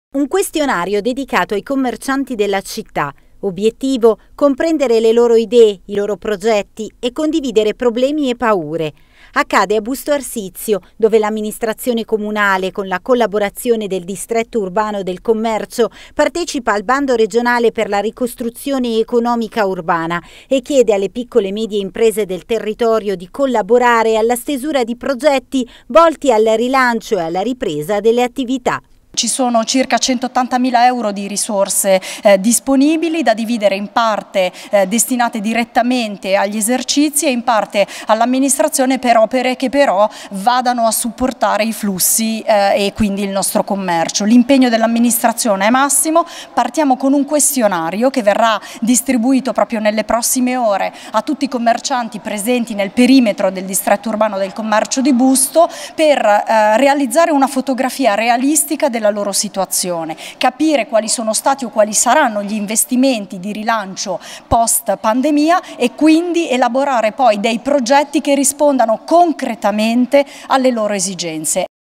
Un questionario dedicato ai commercianti della città. Obiettivo: comprendere le loro idee, i loro progetti e condividere problemi e paure. Accade a Busto Arsizio, dove l'amministrazione comunale, con la collaborazione del distretto urbano del commercio, partecipa al bando regionale per la ricostruzione economica urbana e chiede alle piccole e medie imprese del territorio di collaborare alla stesura di progetti volti al rilancio e alla ripresa delle attività. Ci sono circa 180.000 euro di risorse disponibili da dividere in parte destinate direttamente agli esercizi e in parte all'amministrazione per opere che però vadano a supportare i flussi e quindi il nostro commercio. L'impegno dell'amministrazione è massimo, partiamo con un questionario che verrà distribuito proprio nelle prossime ore a tutti i commercianti presenti nel perimetro del distretto urbano del commercio di Busto per realizzare una fotografia realistica della loro situazione, capire quali sono stati o quali saranno gli investimenti di rilancio post pandemia e quindi elaborare poi dei progetti che rispondano concretamente alle loro esigenze.